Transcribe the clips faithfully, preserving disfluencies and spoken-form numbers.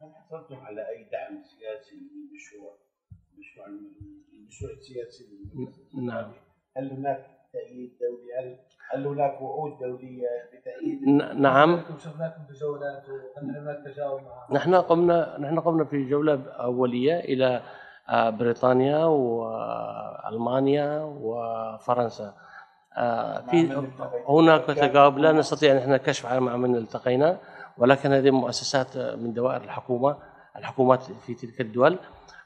هل حصلتم على أي دعم سياسي لمشروع مشروع المشروع السياسي للمجلس؟ نعم. هل هناك تأييد دولي؟ هل هل هناك وعود دولية بتأييد؟ نعم. شفناكم بجولات وهل هناك تجاوب مع؟ نحن قمنا نحن قمنا في جولة أولية إلى بريطانيا وألمانيا وفرنسا. في هناك تجاوب، لا نستطيع ان احنا كشف عن من التقينا، ولكن هذه مؤسسات من دوائر الحكومه الحكومات في تلك الدول.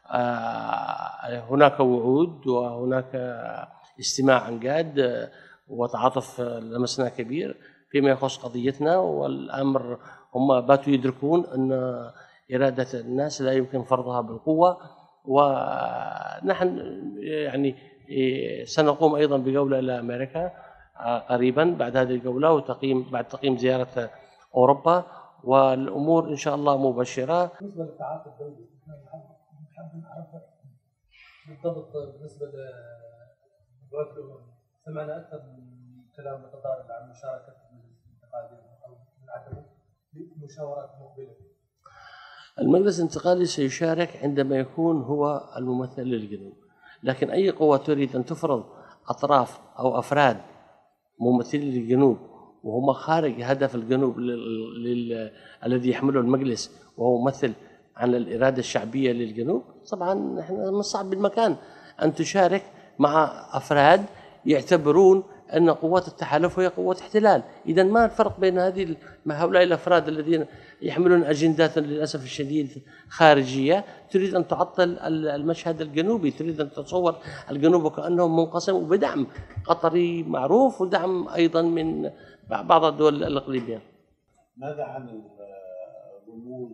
هناك وعود وهناك استماع عن جاد وتعاطف لمسنا كبير فيما يخص قضيتنا، والامر هم باتوا يدركون ان اراده الناس لا يمكن فرضها بالقوه. ونحن يعني سنقوم أيضا بجولة إلى أمريكا قريبا بعد هذه الجولة، وتقييم بعد تقييم زيارة أوروبا، والأمور إن شاء الله مبشرة. بالنسبة للتعاطي الدولي نحب نعرف بالضبط بالنسبة لدول الأمم، سمعنا أكثر من كلام متضارب عن مشاركة المجلس الانتقالي أو من عدمه بمشاورات مقبلة. المجلس الانتقالي سيشارك عندما يكون هو الممثل للجنوب، لكن أي قوة تريد أن تفرض أطراف أو أفراد ممثلين للجنوب وهم خارج هدف الجنوب الذي يحمله المجلس وهو ممثل عن الإرادة الشعبية للجنوب، طبعا نحن من صعب المكان أن تشارك مع أفراد يعتبرون أن قوات التحالف هي قوة احتلال. إذا ما الفرق بين هذه هؤلاء الأفراد الذين يحملون أجندات للأسف الشديد خارجية تريد أن تعطل المشهد الجنوبي، تريد أن تتصور الجنوب كأنه منقسم وبدعم قطري معروف ودعم أيضا من بعض الدول الإقليمية. ماذا عن رموز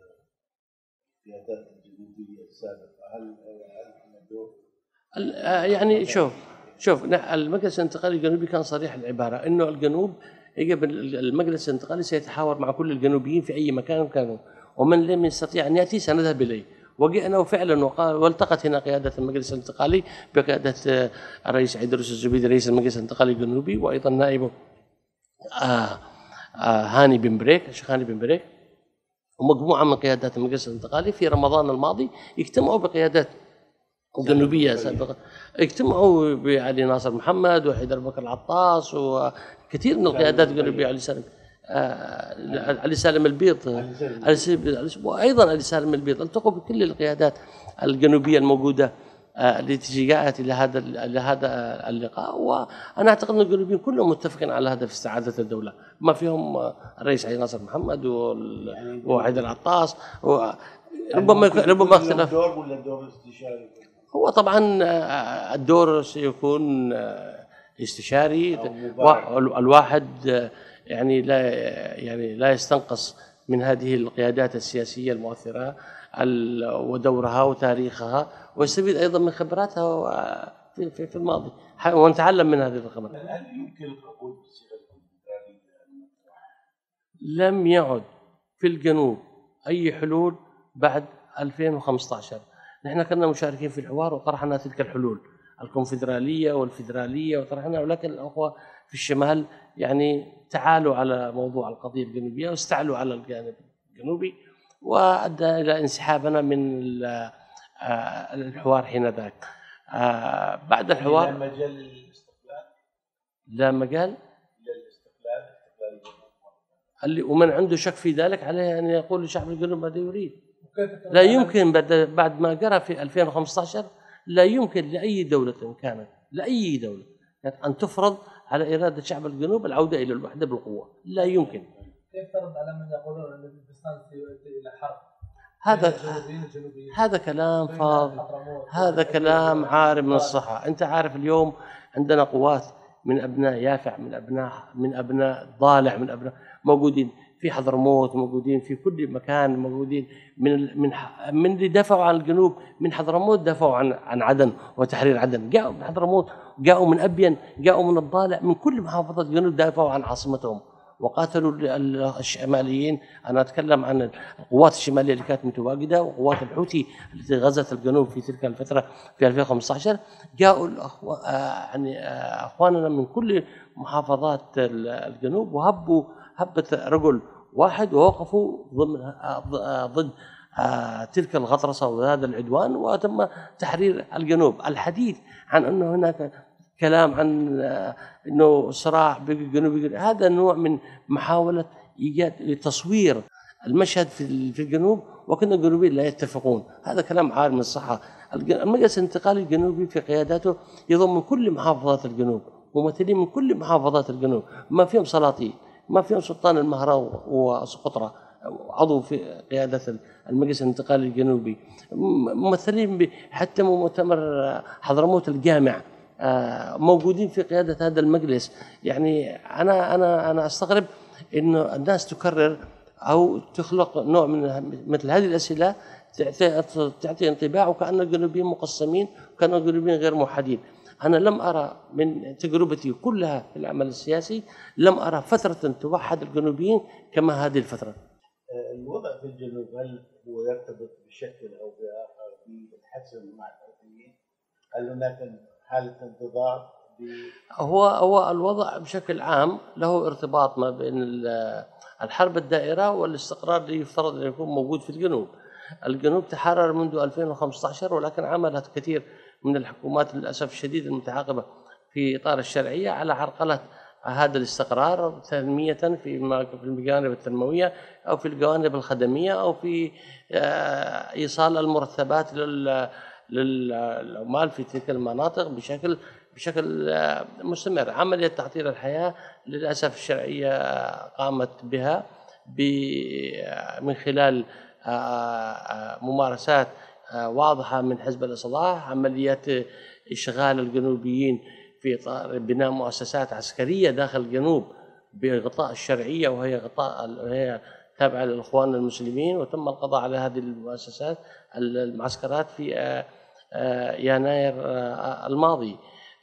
القيادات الجنوبية السابقة؟ هل هل دور؟ يعني شوف شوف المجلس الانتقالي الجنوبي كان صريح العبارة أنه الجنوب يجب المجلس الانتقالي سيتحاور مع كل الجنوبيين في أي مكان كانوا، ومن لم يستطيع أن يأتي سنذهب إليه. وجئنا فعلا والتقت هنا قيادة المجلس الانتقالي بقيادة الرئيس عيدروس الزبيدي رئيس المجلس الانتقالي الجنوبي، وأيضا نائبه آه آه هاني بن بريك الشيخ هاني بن بريك، ومجموعة من قيادات المجلس الانتقالي في رمضان الماضي اجتمعوا بقيادات جنوبية سابقة، اجتمعوا بعلي ناصر محمد وحيدر بكر العطاس وكثير من القيادات الجنوبية، علي سالم آه علي سالم البيض وأيضا علي سالم البيض، التقوا بكل القيادات الجنوبية الموجودة آه التي جاءت إلى هذا إلى هذا اللقاء. وأنا أعتقد أن الجنوبيين كلهم متفقين على هدف استعادة الدولة، ما فيهم الرئيس علي ناصر محمد وحيدر العطاس، وربما ربما اختلاف دور ولا دور استشاري. هو طبعا الدور سيكون استشاري، الواحد يعني لا يعني لا يستنقص من هذه القيادات السياسية المؤثرة ودورها وتاريخها، ويستفيد أيضا من خبراتها في في الماضي ونتعلم من هذه الخبرات. هل يمكن القبول بالصيغة الكونفدرالية؟ لم يعد في الجنوب أي حلول بعد ألفين وخمسة عشر. نحن كنا مشاركين في الحوار وطرحنا تلك الحلول الكونفدرالية والفدرالية وطرحنا، ولكن الأخوة في الشمال يعني تعالوا على موضوع القضية الجنوبية واستعلوا على الجانب الجنوبي، وأدى إلى انسحابنا من الحوار حينذاك. بعد الحوار لا مجال للاستقلال، لا مجال للاستقلال اللي ومن عنده شك في ذلك عليه أن يقول لشعب الجنوب ماذا يريد. لا يمكن بعد ما جرى في ألفين وخمسة عشر لا يمكن لأي دولة كانت لأي دولة أن تفرض على إرادة شعب الجنوب العودة إلى الوحدة بالقوة، لا يمكن. كيف ترد على من يقولون أن البستان سيؤدي إلى حرب؟ هذا هذا كلام فاضي، هذا كلام عار من الصحة. أنت عارف اليوم عندنا قوات من أبناء يافع، من أبناء من أبناء ضالع، من أبناء موجودين في حضرموت، موجودين في كل مكان، موجودين من من من اللي دافعوا عن الجنوب من حضرموت، دافعوا عن عن عدن وتحرير عدن، جاءوا من حضرموت، جاءوا من أبين، جاءوا من الضالع، من كل محافظات الجنوب دافعوا عن عاصمتهم وقاتلوا الشماليين. أنا أتكلم عن القوات الشمالية اللي كانت متواجدة وقوات الحوثي التي غزت الجنوب في تلك الفترة في ألفين وخمسة عشر. جاءوا يعني أخواننا من كل محافظات الجنوب وهبوا هبة رجل واحد ووقفوا ضمن ضد تلك الغطرسة وهذا العدوان، وتم تحرير الجنوب. الحديث عن أنه هناك كلام عن أنه صراع بالجنوب، هذا نوع من محاولة إيجاد تصوير المشهد في في الجنوب، وكأن الجنوبيين لا يتفقون. هذا كلام عار من الصحة. المجلس الانتقالي الجنوبي في قياداته يضم من كل محافظات الجنوب، ممثلين من كل محافظات الجنوب، ما فيهم سلاطين، ما فيهم سلطان المهرة وسقطرة عضو في قيادة المجلس الانتقالي الجنوبي، ممثلين حتى مؤتمر حضرموت الجامع موجودين في قيادة هذا المجلس. يعني أنا أنا أنا أستغرب إنه الناس تكرر أو تخلق نوع من مثل هذه الأسئلة تعطي انطباع وكأن الجنوبيين مقسمين وكأن الجنوبيين غير موحدين. أنا لم أرى من تجربتي كلها في العمل السياسي، لم أرى فترة توحد الجنوبيين كما هذه الفترة. الوضع في الجنوب هل هو يرتبط بشكل أو بآخر بالتحسن مع الحوثيين؟ هل هناك حالة انتظار؟ هو هو الوضع بشكل عام له ارتباط ما بين الحرب الدائرة والاستقرار اللي يفترض أن يكون موجود في الجنوب. الجنوب تحرر منذ ألفين وخمسة عشر، ولكن عملت كثير من الحكومات للأسف الشديد المتعاقبة في إطار الشرعية على عرقلة هذا الاستقرار، تنمية في الجوانب التنموية أو في الجوانب الخدمية أو في إيصال المرتبات للعمال في تلك المناطق بشكل بشكل مستمر. عملية تعطيل الحياة للأسف الشرعية قامت بها من خلال ممارسات واضحة من حزب الإصلاح، عمليات إشغال الجنوبيين في إطار بناء مؤسسات عسكرية داخل الجنوب بغطاء الشرعية وهي غطاء وهي تابعة للإخوان المسلمين، وتم القضاء على هذه المؤسسات المعسكرات في يناير الماضي.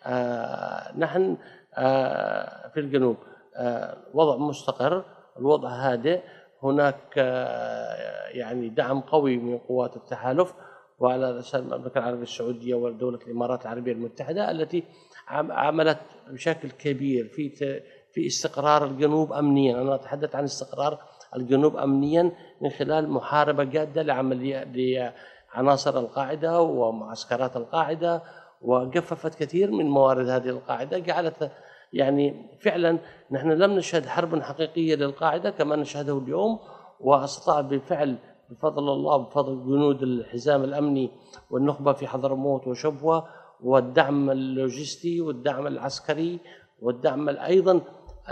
نحن في الجنوب وضع مستقر، الوضع هادئ، هناك يعني دعم قوي من قوات التحالف وعلى رأسها المملكة العربية السعودية ودولة الإمارات العربية المتحدة التي عملت بشكل كبير في في استقرار الجنوب أمنيا. أنا أتحدث عن استقرار الجنوب أمنيا من خلال محاربة جادة لعملية لعناصر القاعدة ومعسكرات القاعدة، وجففت كثير من موارد هذه القاعدة، جعلت يعني فعلا نحن لم نشهد حرب حقيقية للقاعدة كما نشهده اليوم، واستطاع بالفعل بفضل الله بفضل جنود الحزام الأمني والنخبة في حضرموت وشبوة والدعم اللوجستي والدعم العسكري والدعم أيضا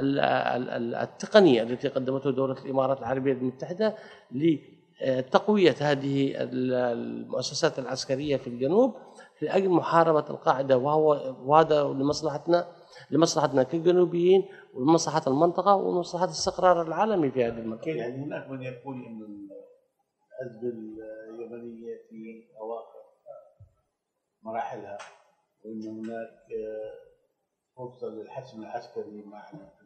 التقني التي قدمته دولة الإمارات العربية المتحدة لتقوية هذه المؤسسات العسكرية في الجنوب لأجل محاربة القاعدة، وهو وهذا لمصلحتنا لمصلحتنا كجنوبيين ولمصلحة المنطقة ومصلحة الاستقرار العالمي في هذه المنطقة. يعني هناك من يقول أن الأزمة اليمنية في أواخر مراحلها وأن هناك فرصة للحسم العسكري مع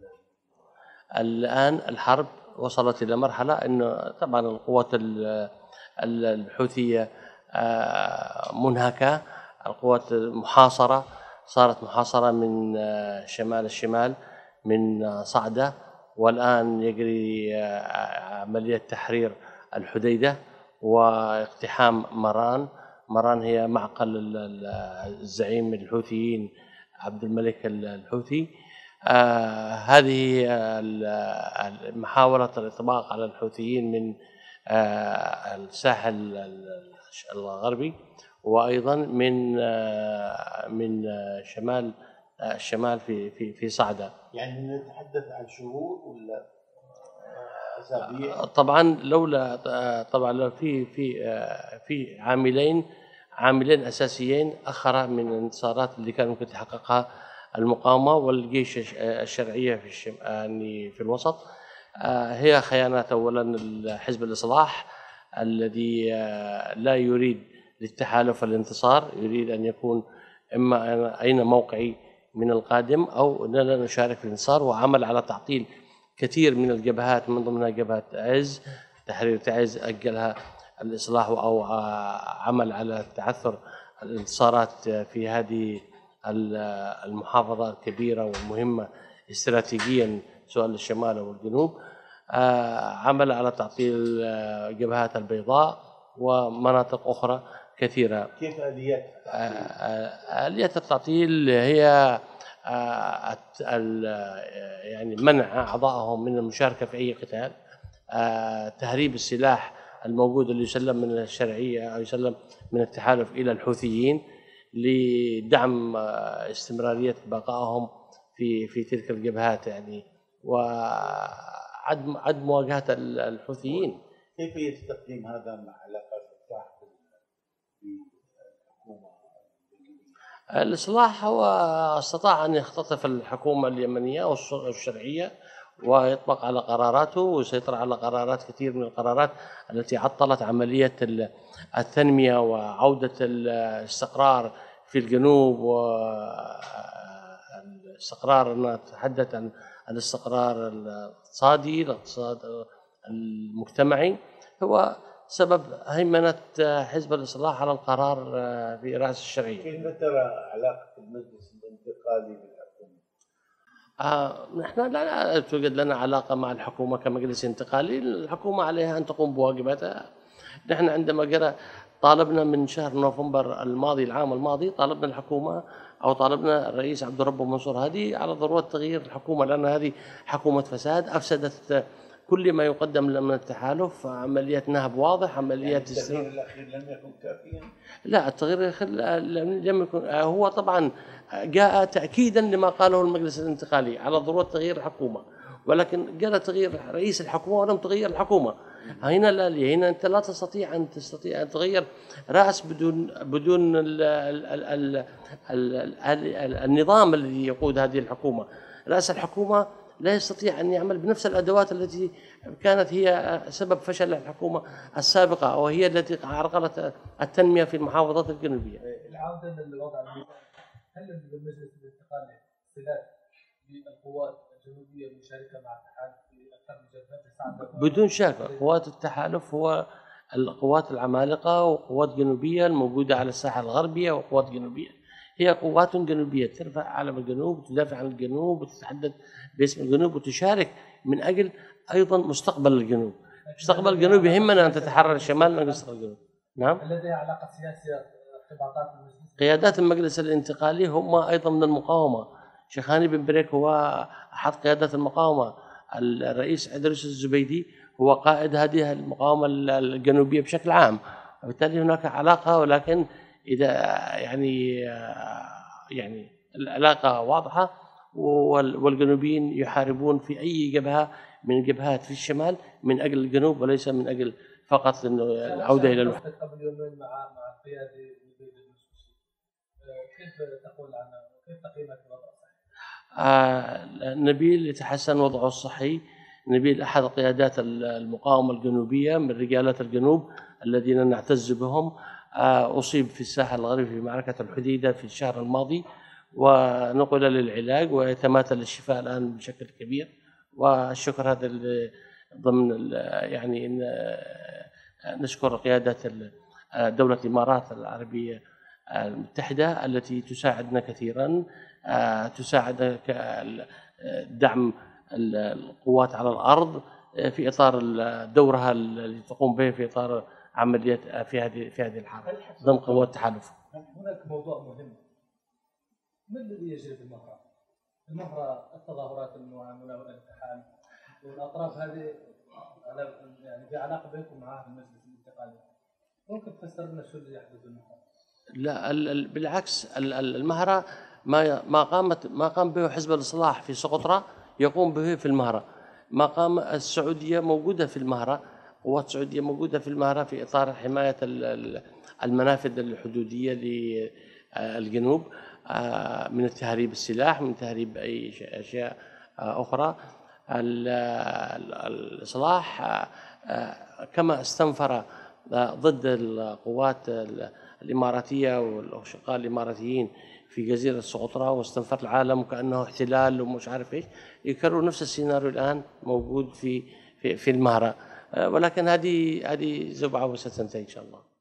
الآن الحرب وصلت إلى مرحلة أنه طبعا القوات الحوثية منهكة، القوات محاصرة، صارت محاصرة من شمال الشمال من صعدة، والآن يجري عملية تحرير الحديدة واقتحام مران. مران هي معقل الزعيم الحوثيين عبد الملك الحوثي. آه هذه محاولة الإطباق على الحوثيين من آه الساحل الغربي وأيضا من آه من آه شمال آه الشمال في في في صعدة. يعني نتحدث عن شهور ولا أسابيع؟ طبعا لولا طبعا لو في في في عاملين عاملين أساسيين أخر من الانتصارات اللي كان ممكن تحققها المقاومة والجيش الشرعية في يعني في الوسط، هي خيانات أولا حزب الإصلاح الذي لا يريد للتحالف الانتصار، يريد أن يكون إما أين موقعي من القادم أو أننا نشارك في الانتصار، وعمل على تعطيل كثير من الجبهات من ضمنها جبهة عز تحرير تعز أجلها الإصلاح أو عمل على تعثر الانتصارات في هذه المحافظة الكبيرة والمهمة استراتيجيا سواء للشمال أو الجنوب. عمل على تعطيل جبهات البيضاء ومناطق أخرى كثيرة. كيف آليات التعطيل؟ آليات التعطيل هي يعني منع أعضائهم من المشاركة في أي قتال، تهريب السلاح الموجود اللي يسلم من الشرعية أو يسلم من التحالف إلى الحوثيين لدعم استمرارية بقائهم في في تلك الجبهات يعني، وعدم عدم مواجهة الحوثيين. كيف تقييم هذا مع علاقات الإصلاح بالحكومة؟ الإصلاح هو استطاع أن يختطف الحكومة اليمنية أو الشرعية ويطبق على قراراته ويسيطر على قرارات كثير من القرارات التي عطلت عملية التنمية وعودة الاستقرار في الجنوب، والاستقرار نتحدث عن الاستقرار الاقتصادي، الاقتصاد المجتمعي، هو سبب هيمنة حزب الإصلاح على القرار في رأس الشرعية. كيف ترى علاقة المجلس الانتقالي بالحكومة؟ آه نحن لا توجد لنا علاقة مع الحكومة كمجلس انتقالي، الحكومة عليها أن تقوم بواجباتها. نحن عندما جرى طالبنا من شهر نوفمبر الماضي العام الماضي، طالبنا الحكومة أو طالبنا الرئيس عبد الرب منصور هادي على ضرورة تغيير الحكومة، لأن هذه حكومة فساد أفسدت كل ما يقدم من التحالف، عملية نهب واضح، عمليات يعني التغيير الأخير لم يكن كافيا؟ لا، التغيير الأخير لم يكن، هو طبعا جاء تأكيدا لما قاله المجلس الانتقالي على ضرورة تغيير الحكومة، ولكن جاء تغيير رئيس الحكومة ولم تغير الحكومة. هنا لا لي هنا أنت لا تستطيع أن تستطيع أن تغير رأس بدون بدون ال ال ال ال ال النظام الذي يقود هذه الحكومة. رأس الحكومة لا يستطيع أن يعمل بنفس الأدوات التي كانت هي سبب فشل الحكومة السابقة، وهي التي عرقلت التنمية في المحافظات الجنوبية. العودة للوضع المثالي، هل المجلس الانتقالي سلاح بالقوات الجنوبية المشاركة مع التحالف في أكثر من جبهة؟ بدون شك قوات التحالف هو القوات العمالقة وقوات جنوبية الموجودة على الساحة الغربية، وقوات جنوبية هي قوات جنوبية ترفع علم الجنوب وتدافع عن الجنوب وتتحدث باسم الجنوب وتشارك من أجل أيضا مستقبل الجنوب. مستقبل الجنوب يهمنا أن تتحرر الشمال من أجل مستقبل الجنوب. نعم. لديها علاقة سياسية ارتباطات المجلس. قيادات المجلس الانتقالي هم أيضا من المقاومة. شيخ هاني بن بريك هو أحد قيادات المقاومة، الرئيس إدريس الزبيدي هو قائد هذه المقاومة الجنوبية بشكل عام، وبالتالي هناك علاقة، ولكن إذا يعني يعني العلاقة واضحة، والجنوبيين يحاربون في أي جبهة من الجبهات في الشمال من أجل الجنوب وليس من أجل فقط العودة إلى الوحدة. قبل يومين مع مع القيادة كيف تقول عنه؟ كيف تقييمك الوضع الصحي؟ آه نبيل يتحسن وضعه الصحي. نبيل أحد قيادات المقاومة الجنوبية من رجالات الجنوب الذين نعتز بهم. آه أصيب في الساحل الغربي في معركة الحديدة في الشهر الماضي، ونقل للعلاج ويتماثل الشفاء الآن بشكل كبير، والشكر هذا ضمن يعني نشكر قيادة دولة الإمارات العربية المتحدة التي تساعدنا كثيرا، تساعد دعم القوات على الأرض في إطار دورها الذي تقوم به في إطار عمليات في هذه في هذه الحرب ضمن قوات التحالف. هناك موضوع مهم، ما الذي يجري في المهرة؟ المهرة التظاهرات المعاملة والالتحام والأطراف هذه يعني في علاقة بينكم مع المجلس الانتقالي، ممكن تفسر لنا شو اللي يحدث بالمهرة؟ لا بالعكس، المهرة ما ما قامت ما قام به حزب الإصلاح في سقطرى يقوم به في المهرة. ما قام السعودية موجودة في المهرة، قوات السعودية موجودة في المهرة في إطار حماية المنافذ الحدودية للجنوب من تهريب السلاح، من تهريب أي أشياء أخرى. الإصلاح كما استنفر ضد القوات الإماراتية والأشقاء الإماراتيين في جزيرة سقطرى واستنفر العالم وكأنه احتلال ومش عارف إيش، يكرر نفس السيناريو الآن موجود في في في المهرة، ولكن هذه هذه زبعة وستنتهي إن شاء الله.